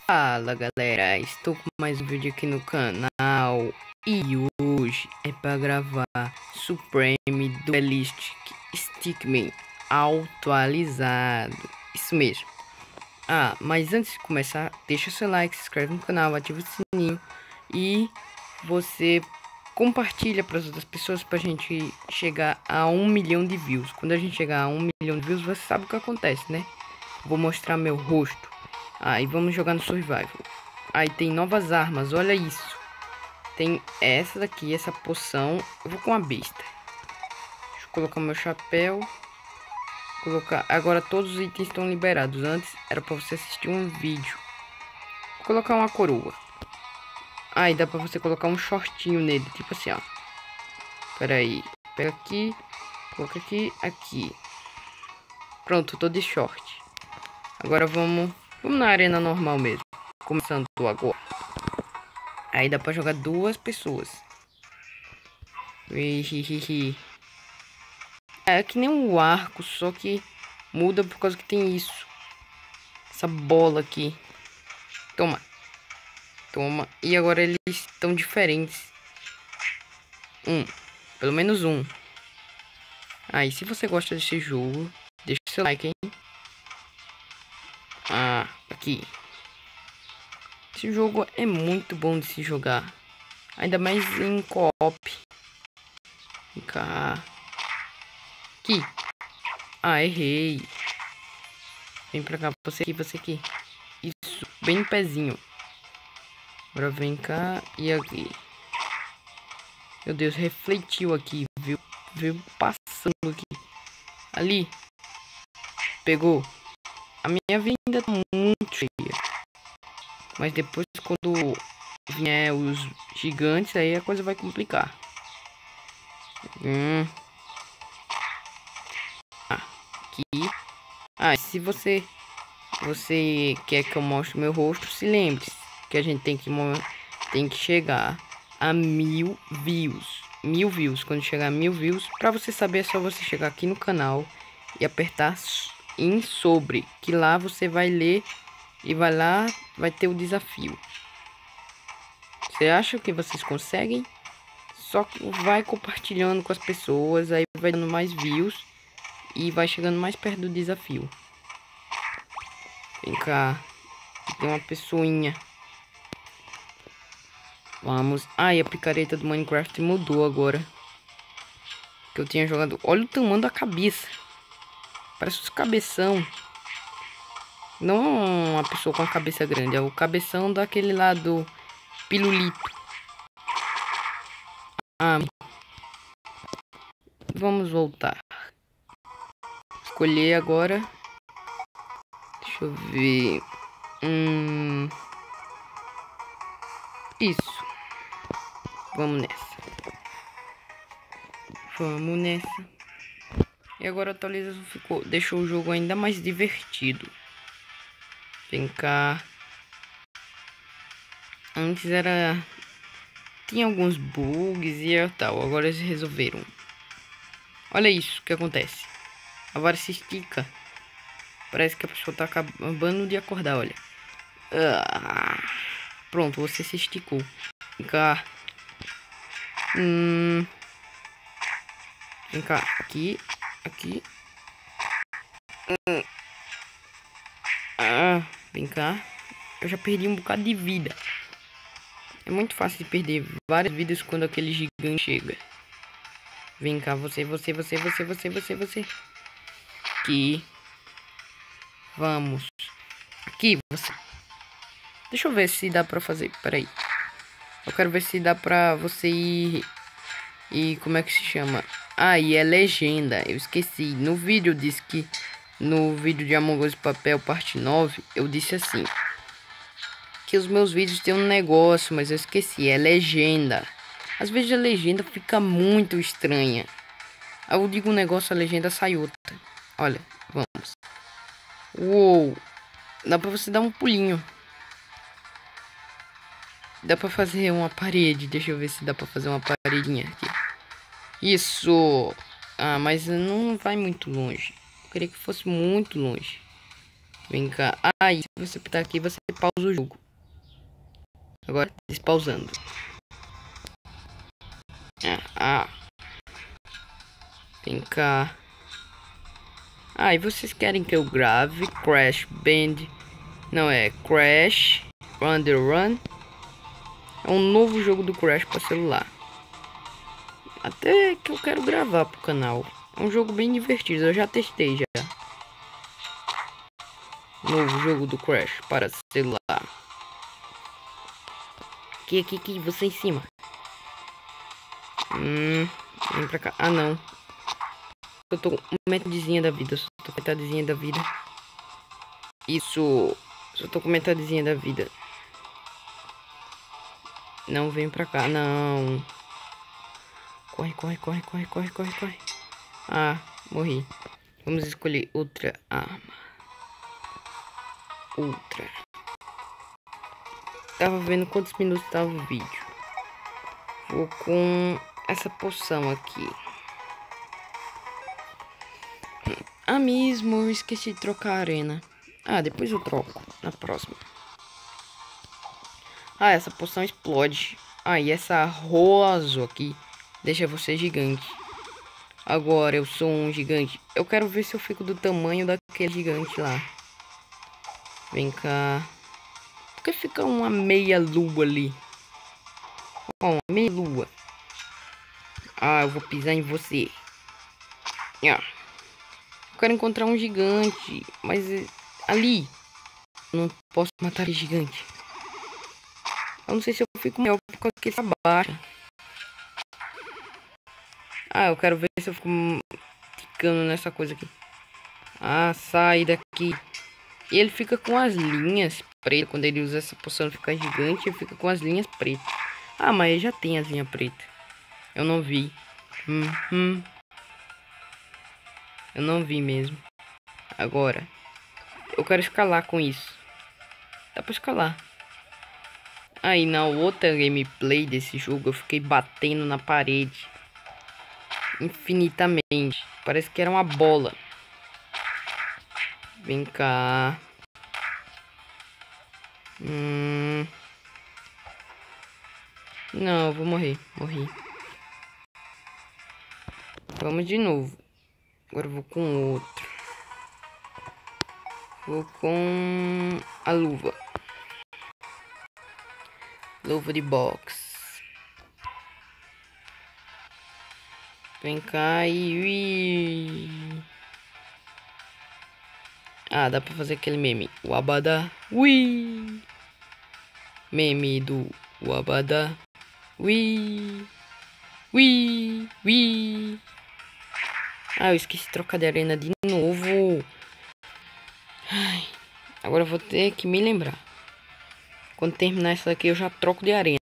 Fala galera, estou com mais um vídeo aqui no canal e hoje é para gravar Supreme Duelistic Stickman atualizado, isso mesmo. Mas antes de começar, deixa seu like, se inscreve no canal, ativa o sininho e você compartilha para as outras pessoas para a gente chegar a 1 milhão de views. Quando a gente chegar a 1 milhão de views, você sabe o que acontece, né? Vou mostrar meu rosto. E vamos jogar no Survival. Aí tem novas armas, olha isso. Tem essa daqui, essa poção. Eu vou com a besta. Deixa eu colocar meu chapéu. Agora todos os itens estão liberados. Antes era para você assistir um vídeo. Vou colocar uma coroa. E dá para você colocar um shortinho nele, tipo assim, ó. Pera aí, pega aqui, coloca aqui, aqui. Pronto, tô de short. Agora vamos na arena normal mesmo. Começando agora. Aí dá pra jogar 2 pessoas. É que nem um arco, só que muda por causa que tem isso. Essa bola aqui. Toma. Toma. E agora eles estão diferentes. Pelo menos um. E se você gosta desse jogo, deixa seu like, hein? Aqui. Esse jogo é muito bom de se jogar. Ainda mais em co-op. Vem cá. Aqui. Errei. Vem pra cá. Você aqui, você aqui. Isso. Bem no pezinho. Agora vem cá e aqui. Meu Deus, refletiu aqui. Viu passando aqui. Ali. Pegou. A minha vida ainda tá muito cheia. Mas depois, quando vier os gigantes, aí a coisa vai complicar. Aqui. Se você quer que eu mostre meu rosto, se lembre que a gente tem que chegar a 1000 views. 1000 views. Quando chegar a 1000 views, pra você saber, é só você chegar aqui no canal e apertar em sobre, que lá você vai ler e vai ter o desafio. Você acha que vocês conseguem? Só que vai compartilhando com as pessoas, aí vai dando mais views e vai chegando mais perto do desafio. Vem cá, aqui tem uma pessoinha. Vamos. E a picareta do Minecraft mudou agora. Que eu tinha jogado. Olha o tamanho da cabeça. Parece os cabeção. Não uma pessoa com a cabeça grande, é o cabeção daquele lá do Pirulito. Vamos voltar. Escolher agora. Deixa eu ver. Isso. Vamos nessa. Vamos nessa. E agora a atualização deixou o jogo ainda mais divertido. Vem cá. Antes tinha alguns bugs e tal. Agora eles resolveram. Olha isso que acontece. A vara se estica. Parece que a pessoa tá acabando de acordar, olha. Pronto, você se esticou. Vem cá. Vem cá. Aqui. Aqui. Vem cá. Eu já perdi um bocado de vida. É muito fácil de perder várias vidas quando aquele gigante chega. Vem cá, você. Aqui. Vamos. Aqui, você. Deixa eu ver se dá pra fazer. Peraí. Eu quero ver se dá pra você ir. E como é que se chama? E é legenda. Eu esqueci. No vídeo eu disse que. No vídeo de Among Us Papel parte 9, eu disse assim. Que os meus vídeos tem um negócio, mas eu esqueci. É legenda. Às vezes a legenda fica muito estranha. Eu digo um negócio, a legenda sai outra. Olha, vamos. Uou. Dá pra você dar um pulinho. Dá pra fazer uma parede. Deixa eu ver se dá pra fazer uma paredinha aqui. Isso. Mas não vai muito longe. Eu queria que fosse muito longe. Vem cá. Aí, se você apertar aqui, você pausa o jogo. Agora, despausando. Vem cá. E vocês querem que eu grave Crash Band? Não, é Crash Run the Run. É um novo jogo do Crash para celular. Até que eu quero gravar pro canal. É um jogo bem divertido, eu já testei já. Novo jogo do Crash para celular. Aqui, você em cima. Vem pra cá. Não. Eu tô com metadezinha da vida. Eu tô com metadezinha da vida. Isso. Só tô com metadezinha da vida. Não vem pra cá, não. Corre. Morri. Vamos escolher outra arma. Tava vendo quantos minutos tava o vídeo. Vou com essa poção aqui. Mesmo, eu esqueci de trocar a arena. Depois eu troco na próxima. Essa poção explode. E essa rosa aqui deixa você gigante. Agora eu sou um gigante. Eu quero ver se eu fico do tamanho daquele gigante lá. Vem cá. Por que fica uma meia lua ali? Uma meia lua. Eu vou pisar em você. Eu quero encontrar um gigante. Mas ali. Não posso matar ele gigante. Eu não sei se eu fico maior por causa que ele abaixa. Eu quero ver se eu fico ficando nessa coisa aqui. Sai daqui. E ele fica com as linhas pretas. Quando ele usa essa poção ficar gigante, ele fica com as linhas pretas. Mas ele já tem as linhas pretas. Eu não vi. Eu não vi mesmo. Agora, eu quero escalar com isso. Dá pra escalar. Aí na outra gameplay desse jogo eu fiquei batendo na parede infinitamente. Parece que era uma bola. Vem cá. Não, eu vou morrer. Morri. Vamos de novo. Agora eu vou com outro. Vou com a luva. Luva de boxe. Vem cá e... dá pra fazer aquele meme. O abadá. Ui! Meme do Abadá. Ui! Eu esqueci de trocar de arena de novo. Agora eu vou ter que me lembrar. Quando terminar essa daqui eu já troco de arena.